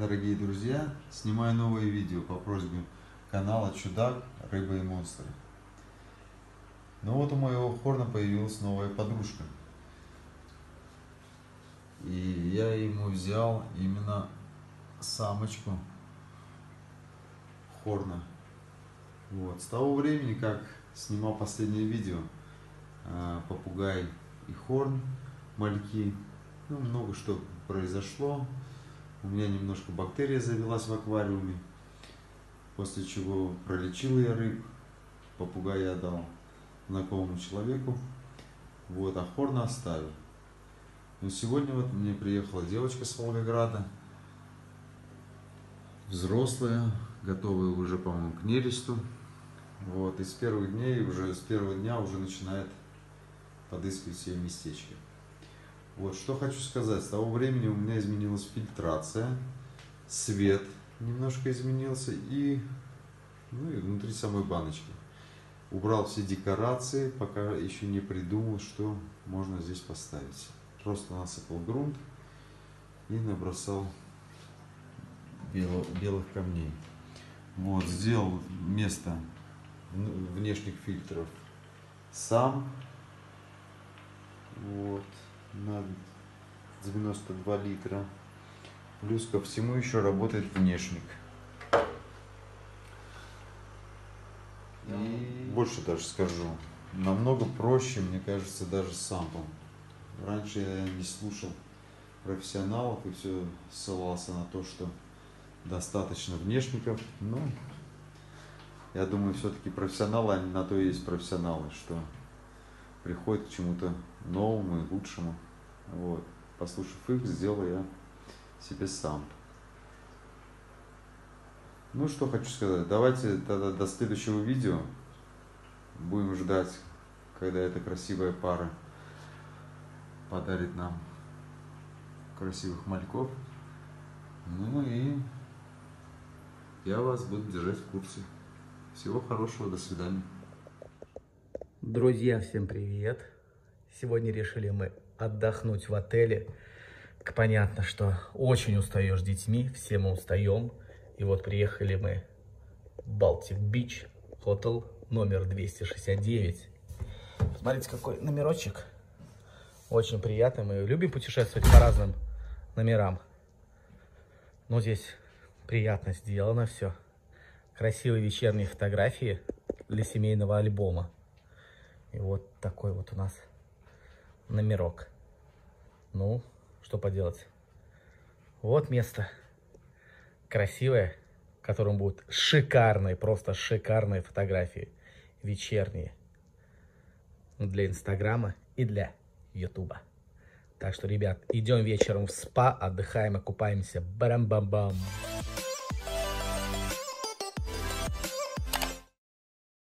дорогие друзья! Снимаю новые видео по просьбе канала Чудак, Рыба и Монстры. Ну вот у моего хорна появилась новая подружка. И я ему взял именно самочку хорна. Вот. С того времени, как снимал последнее видео, попугай и хорн, мальки, ну, много что произошло. У меня немножко бактерия завелась в аквариуме, после чего пролечил я рыб, попугая отдал знакомому человеку, вот, а хорна оставил. Но сегодня вот мне приехала девочка с Волгограда, взрослая, готовая уже, по-моему, к нересту. Вот, и с первых дней, с первого дня уже начинает подыскивать себе местечко. Вот, что хочу сказать, с того времени у меня изменилась фильтрация, свет немножко изменился и внутри самой баночки. Убрал все декорации, пока еще не придумал, что можно здесь поставить. Просто насыпал грунт и набросал белых камней. Вот, сделал место внешних фильтров сам. Вот, на 92 литра. Плюс ко всему еще работает внешник. И больше даже скажу, намного проще, мне кажется, даже с сампом. Раньше я не слушал профессионалов и все ссылался на то, что достаточно внешников. Но я думаю, все-таки профессионалы, они на то и есть профессионалы, что приходят к чему-то новому и лучшему. Вот. Послушав их, сделал я себе сам. Ну, что хочу сказать. Давайте тогда до следующего видео. Будем ждать, когда эта красивая пара подарит нам красивых мальков. Ну и я вас буду держать в курсе. Всего хорошего, до свидания. Друзья, всем привет! Сегодня решили мы отдохнуть в отеле. Понятно, что очень устаешь с детьми, все мы устаем. И вот приехали мы в Baltic Beach Hotel номер 269. Смотрите, какой номерочек. Очень приятный. Мы любим путешествовать по разным номерам. Но здесь приятно сделано все. Красивые вечерние фотографии для семейного альбома. И вот такой вот у нас номерок. Ну, что поделать. Вот место. Красивое, в котором будут шикарные, просто шикарные фотографии. Вечерние. Для Инстаграма и для Ютуба. Так что, ребят, идем вечером в спа, отдыхаем и купаемся. Барам-бам-бам.